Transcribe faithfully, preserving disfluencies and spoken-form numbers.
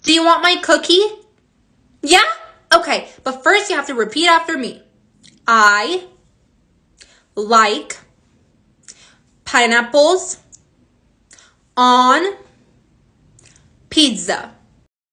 Do you want my cookie? Yeah? Okay, but first you have to repeat after me. I like pineapples on pizza.